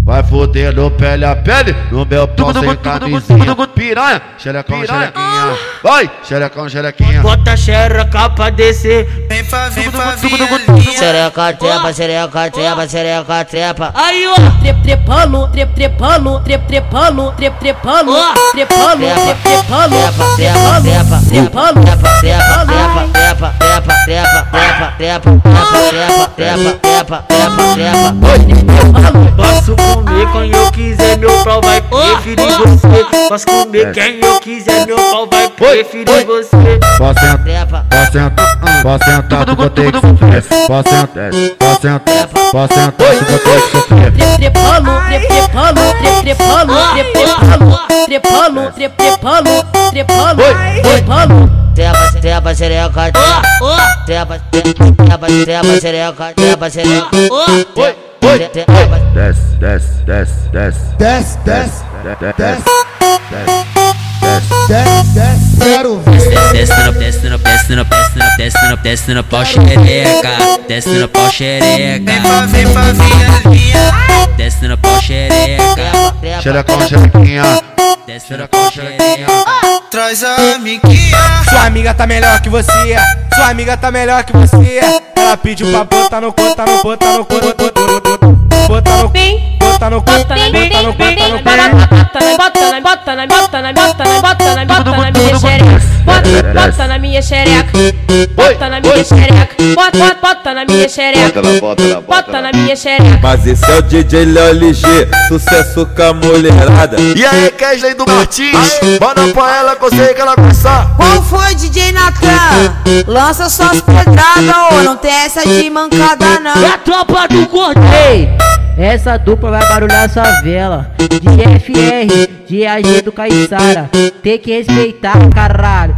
vai fodendo pele a pele no meu pau sem camisinha. Piranha, xerecão, xerequinha. Vai, xerecão, xerequinha. Bota a xereca pra descer. Vem pra Xereca, trepa, xereca, trepa, xereca, trepa. Aí, ó. Trepando, trepando, trepando, trepando, trepando, trepando, Posso comer quem eu quiser, meu pau vai preferir você. Posso comer quem eu quiser, meu pau vai preferir você. Posso sentar, posso sentar, tu vou ter que sofrer. Posso sentar, posso sentar, tu vou ter que sofrer. trepando, trepando, trepando, trepando, trepando, trepando, trepando, trepando. Trepa, xereca, trepa, trepa, trepa, xereca, trepa, xereca. Desce, desce, desce, desce. Desce, desce, Desce, desce, desce. desce, quero ver. Desce no pau xereca, desce no pau xereca, vem pra viadinha. desce no pau xereca, Xerecão, xerequinha. desce no pau xereca. Traz a amiguinha. Sua amiga tá melhor que você. Sua amiga tá melhor que você. Ela pediu pra botar no conta, no conta, no conta, botar no conta, botar no conta, botar no conta, Bota na minha xereca, bota na minha xereca, bota na minha xereca, bota na minha xereca, bota na minha xereca. Mas esse é o DJ Léo LG, sucesso com a mulherada. E aí, Kesley do Martins, manda pra ela que eu sei que ela gosta. Qual foi, DJ Natan? Lança suas pedradas, ô, não tem essa de mancada não. É a tropa do gordo. Ei, essa dupla vai barulhar a favela. De FR, de AG do Caiçara. Tem que respeitar, caralho.